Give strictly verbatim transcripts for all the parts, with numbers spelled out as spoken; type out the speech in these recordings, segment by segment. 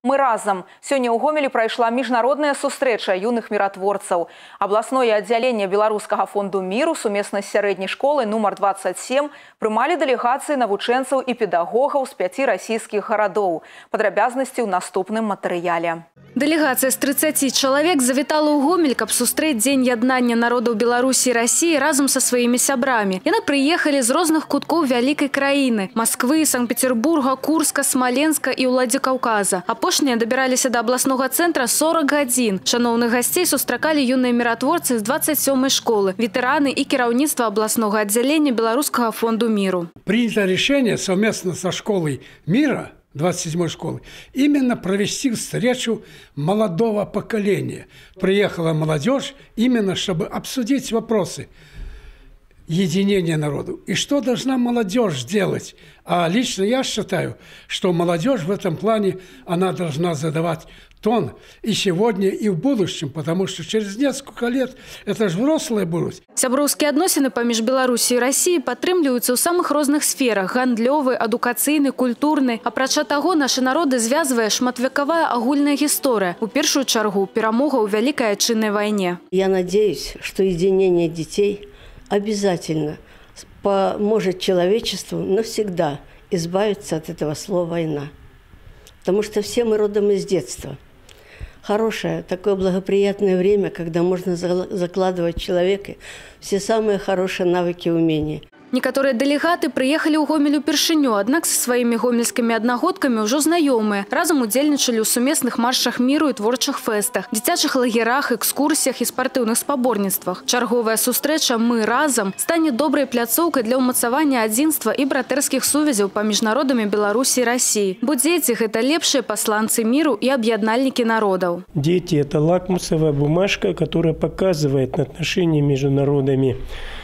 Мы разом. Сёння ў Гомелі прайшла міжнародная сустрэча юных міратворцаў. Абласное аддзяленне Беларускага фонду міру сумесна з сярэдняй школай нумар двадцать семь прымалі дэлегацыі навучэнцаў і педагогаў з пяці расійскіх гарадоў. Падрабязнасці ў наступным матэрыяле. Делегация з тридцати человек завітала ў Гомель, каб сустрэць Дзень яднання народаў Беларусі і России разом со сваімі сябрамі. Яны прыехалі з розных куткоў вялікай краіны – Москвы, Санкт-Петербурга, Курска, Смоленска і Уладзікаўказа. Апошнія дабіраліся да абласнога цэнтра сорок гадзін. Шаноўных гасцей сустракалі юныя міратворцы з двадцать сёмай школы, ветэраны і кіраўніцтва абласнога аддзялення Беларускага фонду миру. Принято решение совместно со школой мира двадцать седьмой школы именно провести встречу молодого поколения. Приехала молодежь именно, чтобы обсудить вопросы единения народу. И что должна молодежь делать? А лично я считаю, что молодежь в этом плане, она должна задавать тон и сегодня, и в будущем, потому что через несколько лет это же взрослые будут. Сяброўскія адносіны паміж Беларусі і Россией падтрымліваюцца ў самых розных сферах – гандлёвы, адукацыйны, культурны. Апрача таго, нашы народы звязвае шматвековая агульная гісторыя. У першую чаргу перамога ў Вялікай Адчыннай вайне. Я надеюсь, что единение детей обязательно поможет человечеству навсегда избавиться от этого слова «война». Потому что все мы родом из детства. Хорошее, такое благоприятное время, когда можно закладывать в человека все самые хорошие навыки и умения. Некаторыя дэлегаты прыехалі ў Гомель упершыню, аднак са сваімі гомельскімі аднагодкамі ўжо знаёмыя. Разам удзельнічалі ў сумесных маршах міру і творчых фэстах, дзіцячых лагерах, экскурсіях і спартыўных спаборніцтвах. Чарговая сустрэча «Мы разам» стане добрай пляцоўкай для ўмацавання адзінства і братэрскіх сувязяў паміж народамі Беларусі і России. Бо дзеці – гэта лепшыя пасланцы міру і аб'яднальнікі народаў. Дети – это лакмусовая бумажка, которая показывает отношения между народами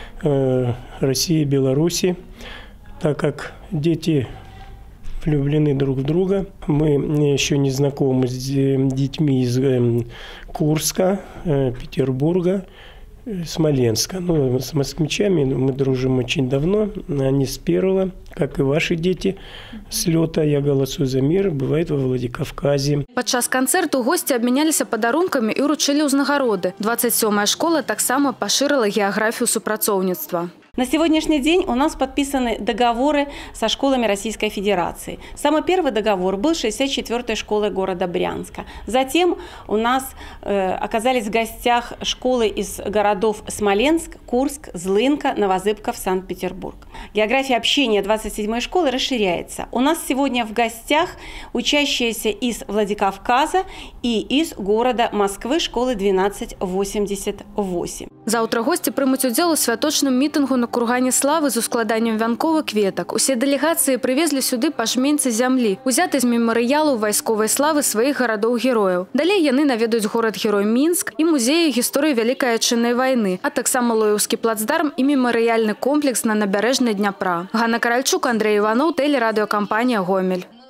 России и Беларуси, так как дети влюблены друг в друга. Мы еще не знакомы с детьми из Курска, Петербурга, Смоленска. Ну, с москвичами мы дружим очень давно, они с первого, как и ваши дети, с лёта «Я голосую за мир» бывает во Владикавказе. Падчас канцэрту гости абмяняліся падарункамі і ўручылі ўзнагароды. двадцать сёмая школа таксама пашырыла геаграфію супрацоўніцтва. На сегодняшний день у нас подписаны договоры со школами Российской Федерации. Самый первый договор был шестьдесят четвёртой школой города Брянска. Затем у нас э, оказались в гостях школы из городов Смоленск, Курск, Злынка, Новозыбков, Санкт-Петербург. География общения двадцать седьмой школы расширяется. У нас сегодня в гостях учащиеся из Владикавказа и из города Москвы школы двенадцать восемьдесят восемь. Заўтра гости прымуць удзел у святочным мітынгу на кургане славы з ускладаннем вянковых кветак. Усе дэлегацыі прывезлі сюды па жменцы зямлі, узяты з мемарыялу вайсковай славы сваіх гарадоў-герояў. Далей яны наведаюць горад-герой Мінск і музеі гісторыі Вялікай Адчыннай вайны, а таксама Лоеўскі плацдарм і мемарыяльны комплекс на набярэжнай Дняпра. Ганна Каральчук, Андрей Иванов, телерадиокомпания «Гомель».